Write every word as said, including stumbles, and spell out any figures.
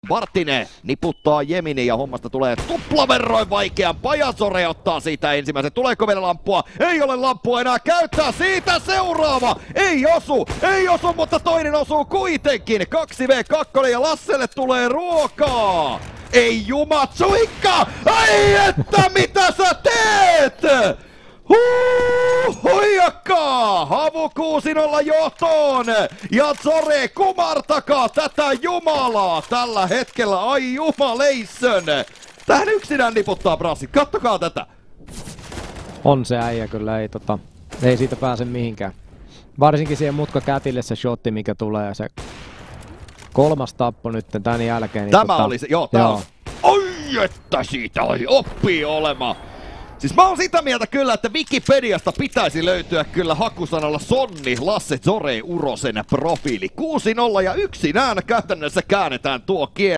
Marttinen niputtaa Jemini ja hommasta tulee tuplaverroin vaikean. Pajasore ottaa siitä ensimmäisen. Tuleeko vielä lamppua? Ei ole lamppua enää käyttää. Siitä seuraava. Ei osu. Ei osu, mutta toinen osuu kuitenkin. kaksi vastaan kaksi ja Lasselle tulee ruokaa. Ei jumatsuikka! Ai että mitä sä teet? Huu, huijakkaa! Havu kuusi nolla johtoon! Ja Zore, kumartakaa tätä jumalaa tällä hetkellä, ai jumaleissön! Tähän yksinään niputtaa Brassit, kattokaa tätä! On se äijä kyllä, ei, tota, ei siitä pääse mihinkään. Varsinkin siihen mutkakätille se shotti, mikä tulee, se kolmas tappo nyt tän jälkeen. Niin tämä tota, oli se, joo, tää joo. On. Oi että siitä oli oppii olema! Siis mä oon sitä mieltä kyllä, että Wikipediasta pitäisi löytyä kyllä hakusanalla Sonni Lasse Zore Urosen profiili. kuusi nolla ja yksinään käytännössä käännetään tuo kieli.